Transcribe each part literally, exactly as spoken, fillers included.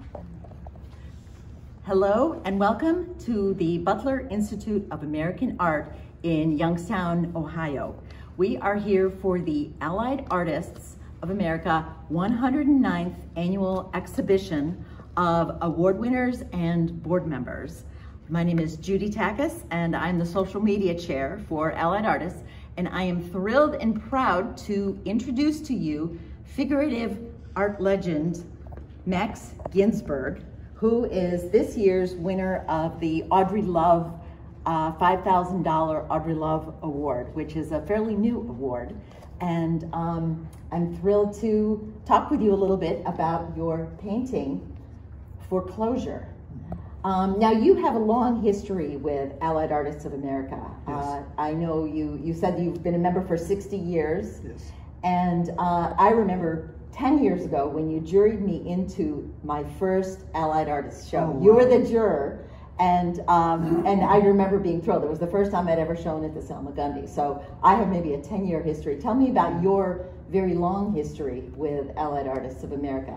Hello and welcome to the Butler Institute of American Art in Youngstown, Ohio. We are here for the Allied Artists of America one hundred ninth Annual Exhibition of award winners and board members. My name is Judy Takis and I'm the social media chair for Allied Artists, and I am thrilled and proud to introduce to you figurative art legend Max Ginsberg, who is this year's winner of the Audrey Love uh, five thousand dollar Audrey Love Award, which is a fairly new award. And um, I'm thrilled to talk with you a little bit about your painting, Foreclosure. Um, now, you have a long history with Allied Artists of America. Yes. Uh, I know you, you said you've been a member for sixty years. Yes. And uh, I remember ten years ago when you juried me into my first Allied Artists show. Oh, wow. You were the juror, and um, and I remember being thrilled. It was the first time I'd ever shown at the Selma Gundy. So I have maybe a ten year history. Tell me about your very long history with Allied Artists of America.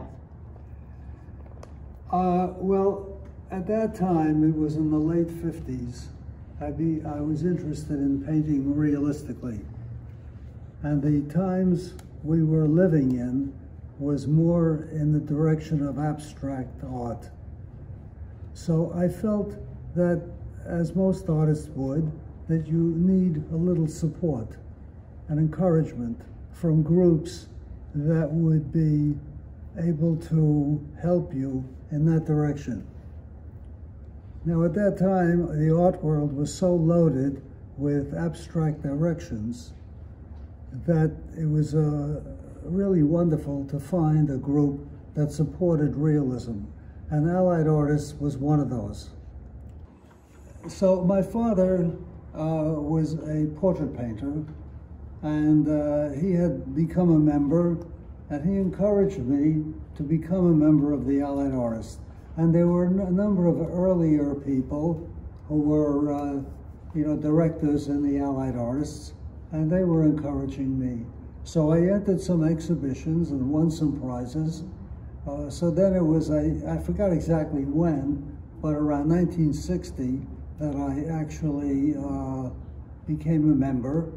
Uh, well, at that time, it was in the late fifties, I, be, I was interested in painting realistically. And the times we were living in was more in the direction of abstract art. So I felt that, as most artists would, that you need a little support and encouragement from groups that would be able to help you in that direction. Now, at that time, the art world was so loaded with abstract directions that it was uh, really wonderful to find a group that supported realism, and Allied Artists was one of those. So my father uh, was a portrait painter, and uh, he had become a member, and he encouraged me to become a member of the Allied Artists. And there were a number of earlier people who were, uh, you know, directors in the Allied Artists, and they were encouraging me. So I entered some exhibitions and won some prizes. Uh, so then it was, I, I forgot exactly when, but around nineteen sixty that I actually uh, became a member.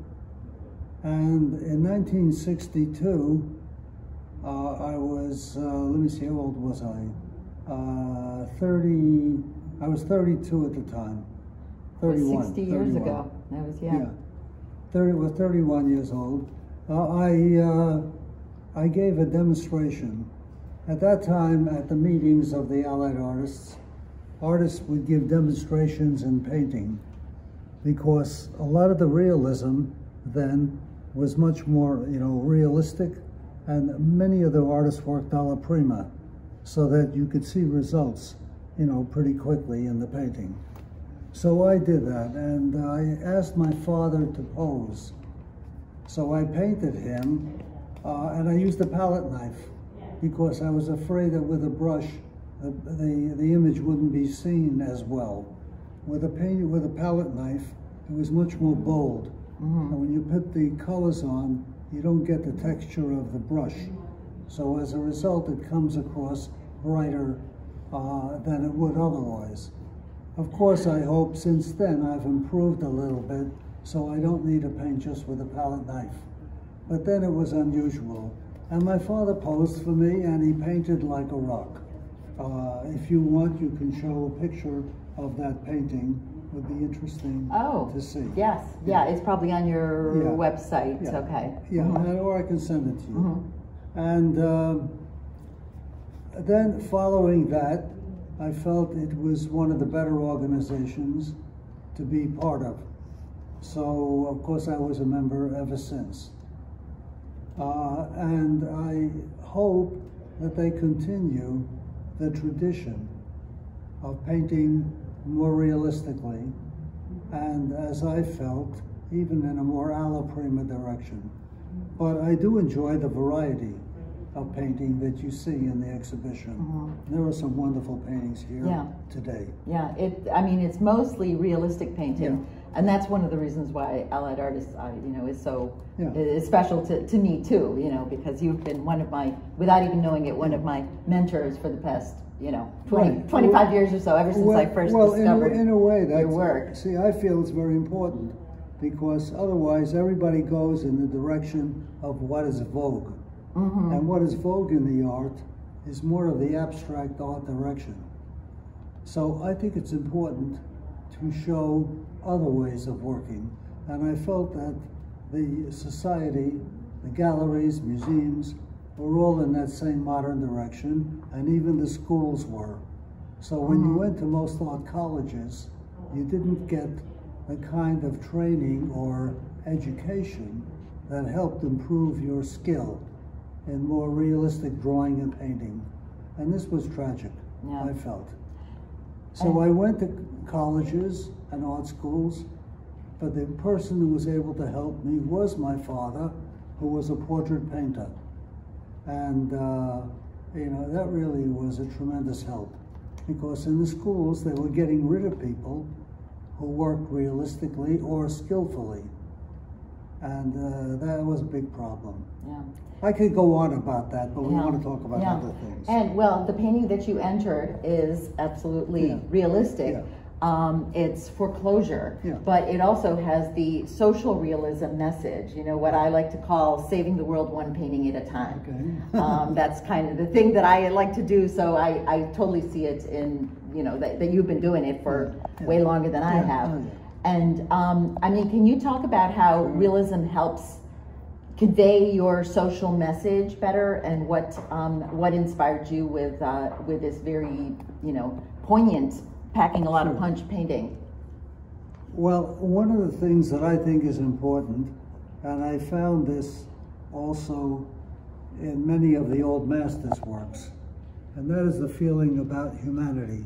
And in nineteen sixty-two, uh, I was, uh, let me see, how old was I? Uh, thirty, I was thirty-two at the time. thirty-one. sixty years thirty-one. ago. That was, yeah. Yeah. thirty, was thirty-one years old. Uh, I, uh, I gave a demonstration. At that time, at the meetings of the Allied Artists, artists would give demonstrations in painting because a lot of the realism then was much more, you know, realistic, and many of the artists worked alla prima so that you could see results, you know, pretty quickly in the painting. So I did that, and I asked my father to pose. So I painted him, uh, and I used a palette knife because I was afraid that with a brush, the, the, the image wouldn't be seen as well. With a paint, with a palette knife, it was much more bold. Mm-hmm. And when you put the colors on, you don't get the texture of the brush. So as a result, it comes across brighter uh, than it would otherwise. Of course, I hope since then I've improved a little bit, so I don't need to paint just with a palette knife. But then it was unusual. And my father posed for me, and he painted like a rock. Uh, if you want, you can show a picture of that painting. It would be interesting oh, to see. Yes, yeah, it's probably on your yeah. website, yeah. okay. Yeah, mm-hmm. or I can send it to you. Mm-hmm. And uh, then following that, I felt it was one of the better organizations to be part of. So, of course, I was a member ever since. Uh, and I hope that they continue the tradition of painting more realistically, and as I felt, even in a more alla prima direction. But I do enjoy the variety of painting that you see in the exhibition. Mm-hmm. There are some wonderful paintings here yeah. today. Yeah, it. I mean, it's mostly realistic painting, yeah. and that's one of the reasons why Allied Artists, uh, you know, is so yeah. is special to, to me too. You know, because you've been one of my, without even knowing it, one of my mentors for the past you know, twenty, Right. twenty-five years or so, ever since well, I first well, discovered in a, in a way, that's, your work. See, I feel it's very important because otherwise everybody goes in the direction of what is vogue. Mm-hmm. And what is vogue in the art is more of the abstract art direction. So I think it's important to show other ways of working. And I felt that the society, the galleries, museums, were all in that same modern direction, and even the schools were. So when Mm-hmm. you went to most art colleges, you didn't get the kind of training or education that helped improve your skill in more realistic drawing and painting. And this was tragic, Yeah. I felt. So I went to colleges and art schools, but the person who was able to help me was my father, who was a portrait painter. And, uh, you know, that really was a tremendous help, because in the schools they were getting rid of people who worked realistically or skillfully. And uh, that was a big problem. Yeah. I could go on about that, but we Yeah. want to talk about Yeah. other things. And well, the painting that you entered is absolutely Yeah. realistic. Yeah. Um, it's foreclosure, Yeah. but it also has the social realism message. You know, what I like to call saving the world one painting at a time. Okay. um, that's kind of the thing that I like to do. So I, I totally see it in, you know, that, that you've been doing it for Yeah. way longer than I Yeah. have. Oh, yeah. And um, I mean, can you talk about how realism helps convey your social message better, and what um, what inspired you with uh, with this very, you know, poignant, packing a lot of Sure. punch painting? Well, one of the things that I think is important, and I found this also in many of the old masters' works, and that is the feeling about humanity.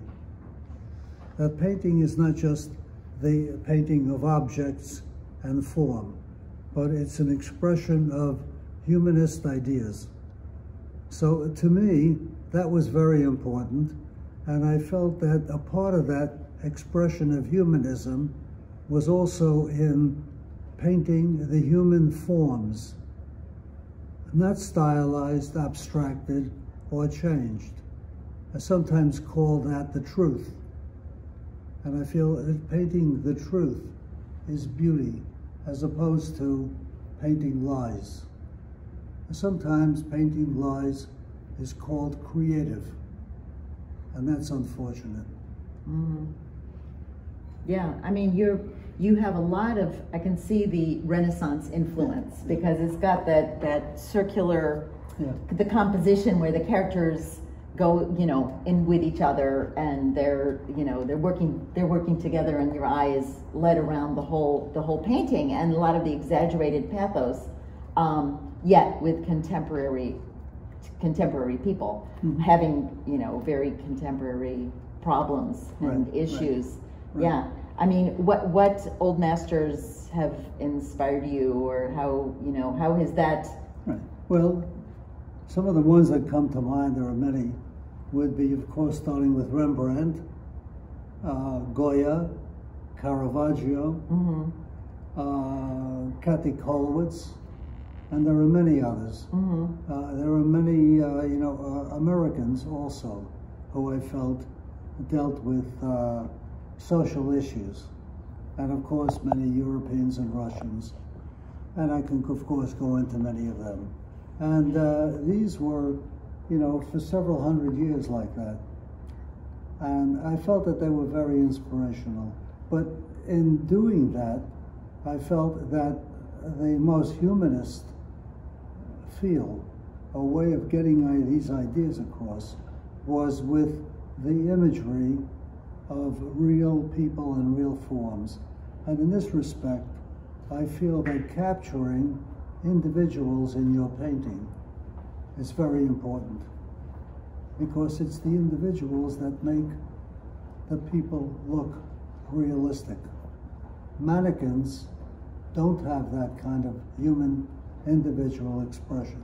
That painting is not just the painting of objects and form, but it's an expression of humanist ideas. So to me, that was very important, and I felt that a part of that expression of humanism was also in painting the human forms, not stylized, abstracted, or changed. I sometimes call that the truth. And I feel that painting the truth is beauty, as opposed to painting lies. Sometimes painting lies is called creative, and that's unfortunate. Mm-hmm. Yeah, I mean, you're you have a lot of, I can see the Renaissance influence, because it's got that that circular, Yeah. the composition where the characters go, you know, in with each other, and they're, you know, they're working they're working together, and your eye is led around the whole the whole painting, and a lot of the exaggerated pathos, um, yet with contemporary contemporary people Mhm. having, you know, very contemporary problems and Right, issues. right. Yeah, I mean, what what old masters have inspired you, or how, you know, how has that? Right. Well, some of the ones that come to mind, there are many, would be, of course, starting with Rembrandt, uh, Goya, Caravaggio, Mm-hmm, uh, Kathy Kollwitz, and there are many others. mm-hmm, Uh, there are many, uh, you know, uh, Americans also who I felt dealt with uh, social issues, and of course many Europeans and Russians, and I can of course go into many of them. And uh, these were, you know, for several hundred years like that, and I felt that they were very inspirational. But in doing that, I felt that the most humanist feel, a way of getting I these ideas across, was with the imagery of real people and real forms. And in this respect, I feel that capturing individuals in your painting is very important, because it's the individuals that make the people look realistic. Mannequins don't have that kind of human individual expression.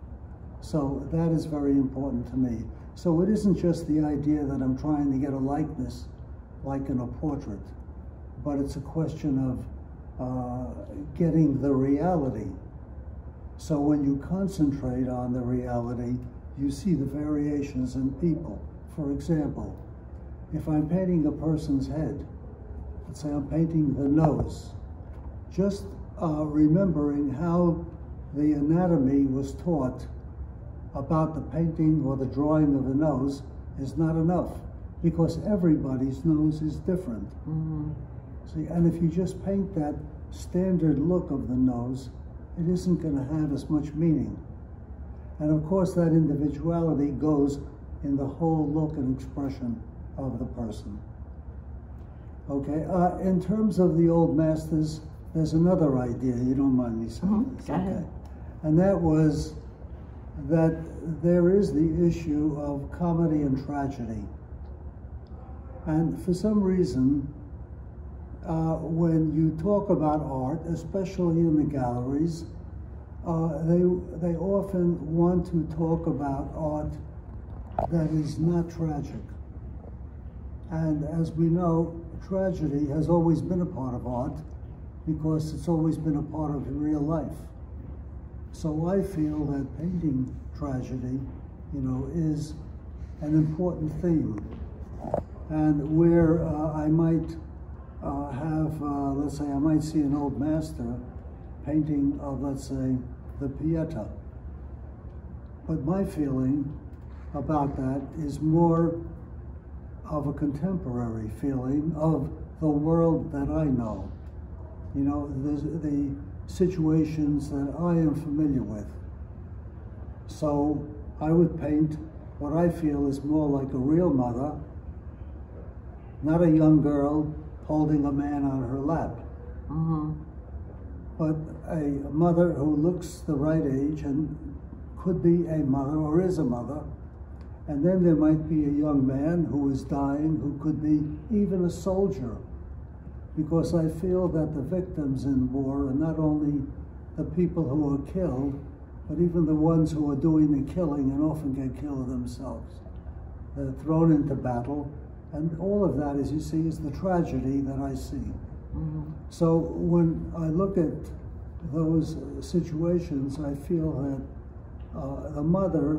So that is very important to me. So it isn't just the idea that I'm trying to get a likeness like in a portrait, but it's a question of uh, getting the reality. So when you concentrate on the reality, you see the variations in people, for example, if I'm painting a person's head, let's say I'm painting the nose, just uh, remembering how the anatomy was taught about the painting or the drawing of the nose is not enough, because everybody's nose is different. Mm-hmm. See, and if you just paint that standard look of the nose, it isn't going to have as much meaning. And of course, that individuality goes in the whole look and expression of the person. Okay, uh, in terms of the old masters, there's another idea, you don't mind me saying Mm-hmm. this, Go okay? ahead. And that was that there is the issue of comedy and tragedy. And for some reason, uh, when you talk about art, especially in the galleries, uh, they, they often want to talk about art that is not tragic. And as we know, tragedy has always been a part of art because it's always been a part of real life. So I feel that painting tragedy, you know, is an important theme. And where uh, I might uh, have, uh, let's say, I might see an old master painting of, let's say, the Pietà. But my feeling about that is more of a contemporary feeling of the world that I know. You know, the, the situations that I am familiar with. So I would paint what I feel is more like a real mother, not a young girl holding a man on her lap, Mm-hmm. but a mother who looks the right age and could be a mother or is a mother. And then there might be a young man who is dying, who could be even a soldier, because I feel that the victims in war are not only the people who are killed, but even the ones who are doing the killing and often get killed themselves. They're thrown into battle, and all of that, as you see, is the tragedy that I see. Mm-hmm. So when I look at those situations, I feel that uh, the mother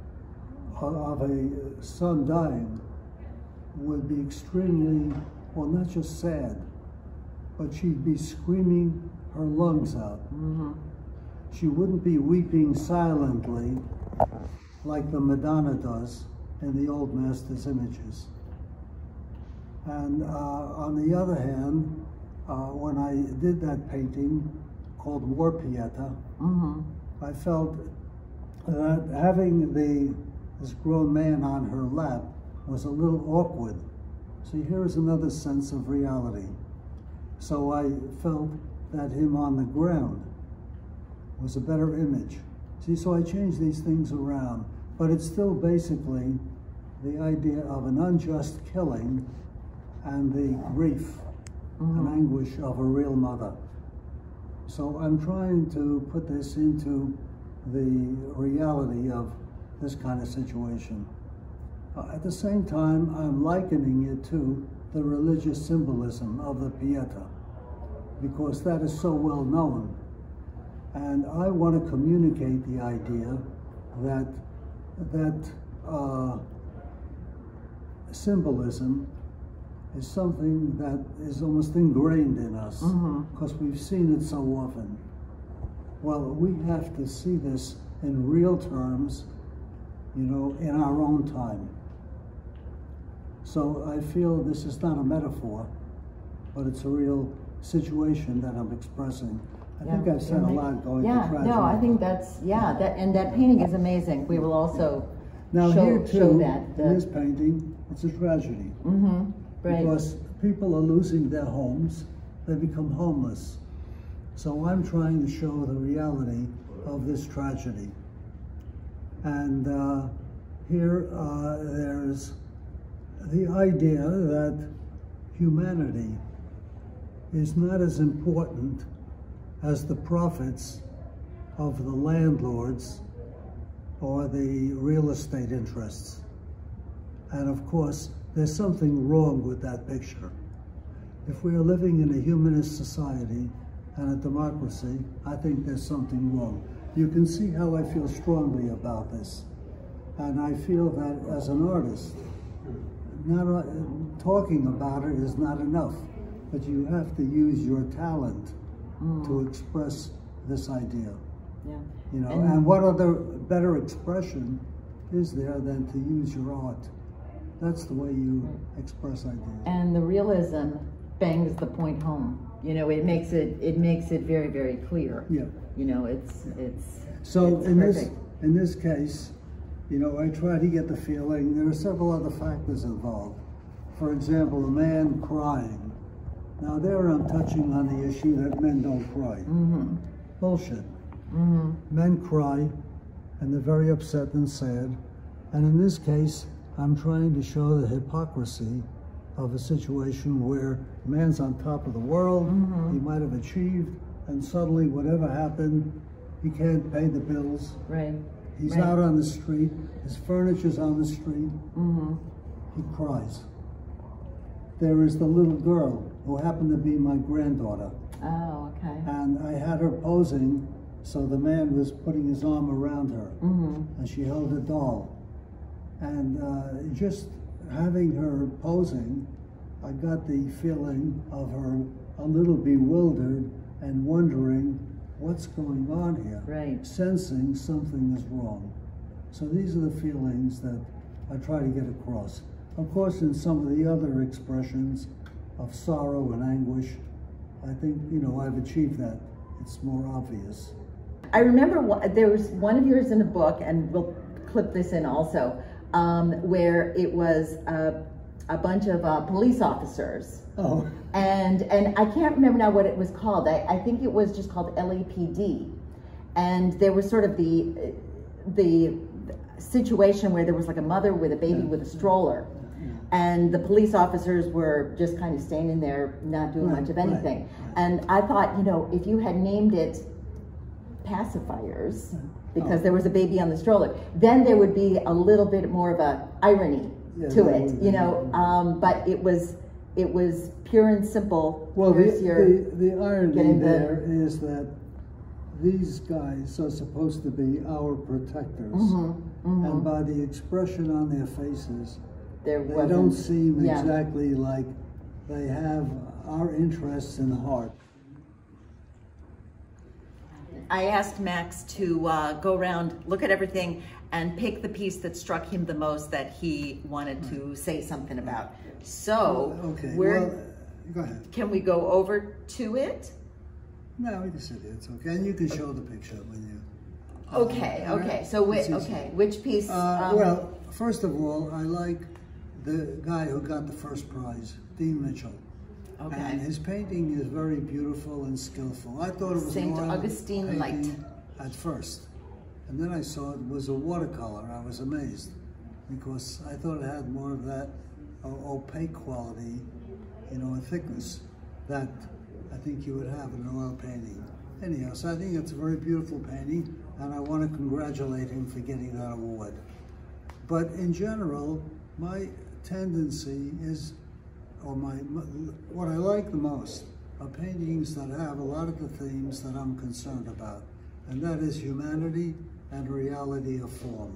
of a son dying would be extremely, well, not just sad, but she'd be screaming her lungs out. Mm-hmm. She wouldn't be weeping silently like the Madonna does in the old master's images. And uh, on the other hand, uh, when I did that painting called War Pietà, Mm-hmm. I felt that having the this grown man on her lap was a little awkward. See, here's another sense of reality. So I felt that him on the ground was a better image. See, so I changed these things around, but it's still basically the idea of an unjust killing and the grief Mm-hmm. and anguish of a real mother. So I'm trying to put this into the reality of this kind of situation. Uh, at the same time, I'm likening it to the religious symbolism of the Pietà, because that is so well known. And I want to communicate the idea that that uh, symbolism is something that is almost ingrained in us, because mm-hmm. we've seen it so often. Well, we have to see this in real terms, you know, in our own time. So I feel this is not a metaphor, but it's a real situation that I'm expressing. I Yeah. think I've said a lot going Yeah, to tragedy. no, I think that's, yeah, that, and that painting is amazing. We will also Now show, here too, show that. The, in this painting, it's a tragedy. mm-hmm, right. Because people are losing their homes, they become homeless. So I'm trying to show the reality of this tragedy. And uh, here uh, there's the idea that humanity is not as important as the profits of the landlords or the real estate interests. And of course, there's something wrong with that picture. If we are living in a humanist society and a democracy, I think there's something wrong. You can see how I feel strongly about this. And I feel that as an artist, not uh, talking about it is not enough, but you have to use your talent mm. to express this idea. Yeah. You know, and, and what other better expression is there than to use your art? That's the way you express ideas. And the realism bangs the point home. You know, it makes it it makes it very, very clear. Yeah. You know, it's it's so it's in perfect. this in this case, you know, I try to get the feeling there are several other factors involved. For example, a man crying. Now there I'm touching on the issue that men don't cry. Mm-hmm. Bullshit. Mm-hmm. Men cry, and they're very upset and sad. And in this case, I'm trying to show the hypocrisy of a situation where a man's on top of the world, mm-hmm. he might have achieved, and suddenly whatever happened, he can't pay the bills. Right. He's right. out on the street, his furniture's on the street, mm-hmm. he cries. There is the little girl who happened to be my granddaughter. Oh, okay. And I had her posing, so the man was putting his arm around her, mm-hmm. and she held a doll. And uh, just having her posing, I got the feeling of her a little bewildered and wondering what's going on here, right. sensing something is wrong. So these are the feelings that I try to get across. Of course, in some of the other expressions of sorrow and anguish, I think, you know, I've achieved that. It's more obvious. I remember there was one of yours in the book, and we'll clip this in also, um, where it was a, a bunch of uh, police officers. Oh. And and I can't remember now what it was called. I, I think it was just called L A P D. And there was sort of the the situation where there was like a mother with a baby yeah. with a stroller. Yeah. And the police officers were just kind of standing there, not doing right, much of anything. Right, right. And I thought, you know, if you had named it pacifiers, because oh. there was a baby on the stroller, then there would be a little bit more of a irony yeah, to it, you know. Um, but it was it was pure and simple. Well, the, the, the, the irony there the, is that these guys are supposed to be our protectors, mm-hmm, mm-hmm. and by the expression on their faces, there they don't seem yeah. exactly like they have our interests in heart. I asked Max to uh, go around, look at everything, and pick the piece that struck him the most that he wanted right. to say something about. So, well, okay. we're, well, go ahead. Can we go over to it? No, we can sit here. It's okay, and you can show the picture when you. Okay, um, okay. Right? So, whi okay, which piece? Uh, um, well, first of all, I like the guy who got the first prize, Dean Mitchell. Okay. And his painting is very beautiful and skillful. I thought it was Saint an oil Augustine Light at first, and then I saw it was a watercolor. I was amazed because I thought it had more of that uh, opaque quality, you know, and thickness that I think you would have in an oil painting. Anyhow, so I think it's a very beautiful painting, and I want to congratulate him for getting that award. But in general, my tendency is, or my, what I like the most are paintings that have a lot of the themes that I'm concerned about, and that is humanity and reality of form.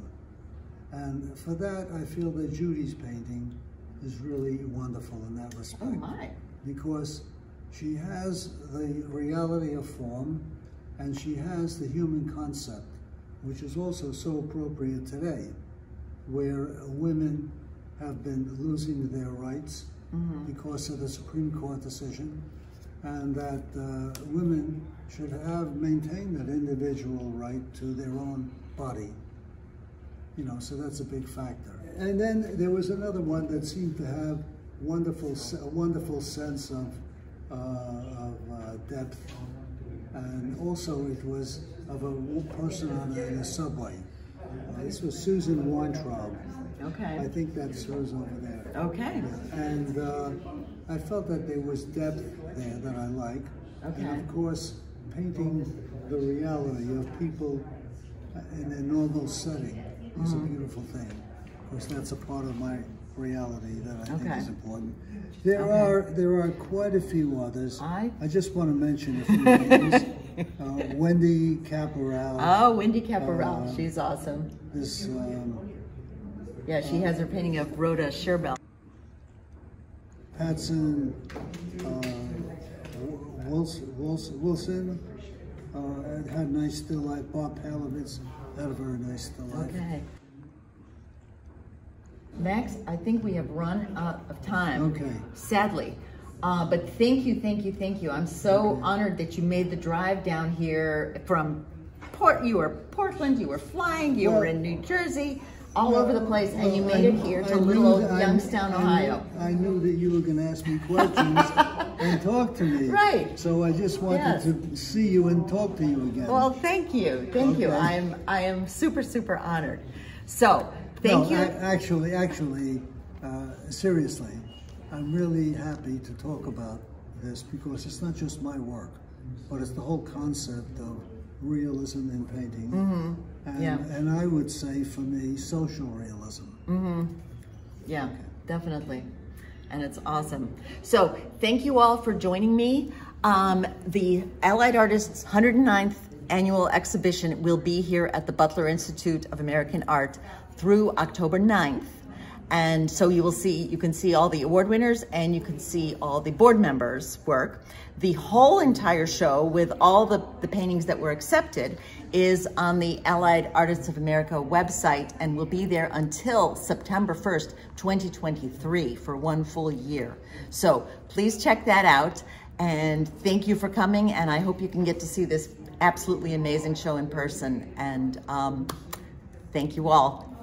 And for that, I feel that Judy's painting is really wonderful in that respect. Oh my. Because she has the reality of form, and she has the human concept, which is also so appropriate today, where women have been losing their rights mm-hmm. because of the Supreme Court decision, and that uh, women should have maintained that individual right to their own body. You know, so that's a big factor. And then there was another one that seemed to have wonderful, a wonderful sense of, uh, of uh, depth, and also it was of a person on a, in a subway. Uh, this was Susan Weintraub. Okay. I think that's hers over there. Okay. And uh, I felt that there was depth there that I like. Okay. And of course, painting the reality of people in a normal setting is mm-hmm. a beautiful thing. Of course, that's a part of my reality that I okay. think is important. There okay. are there are quite a few others. I, I just want to mention a few names. Uh, Wendy Caporal. Oh, Wendy Caporal. Uh, She's awesome. This um, Yeah, she has her painting of Rhoda Sherbel. Patson, uh, Wilson, Wilson, Wilson uh, had nice still life. Bob Palovitz had a very nice still life. Okay. Max, I think we have run out of time. Okay. Sadly. Uh, but thank you, thank you, thank you. I'm so Okay. honored that you made the drive down here from Port. You were Portland, you were flying, you Well, were in New Jersey, all well, over the place, and you well, made I- it here to I little knew old that- I- Youngstown, I Ohio. Knew, I knew that you were going to ask me questions and talk to me. Right. So I just wanted Yes. to see you and talk to you again. Well, thank you, thank you. Okay. I'm I am super super honored. So thank no, you. I, actually, actually, uh, seriously, I'm really happy to talk about this because it's not just my work, but it's the whole concept of realism in painting. Mm-hmm. And, Yeah. and I would say, for me, social realism. Mm-hmm. Yeah, definitely. And it's awesome. So thank you all for joining me. Um, the Allied Artists' one hundred ninth annual exhibition will be here at the Butler Institute of American Art through October ninth. And so you will see, you can see all the award winners and you can see all the board members' work. The whole entire show with all the, the paintings that were accepted is on the Allied Artists of America website and will be there until September first, twenty twenty-three for one full year. So please check that out and thank you for coming, and I hope you can get to see this absolutely amazing show in person, and um, thank you all.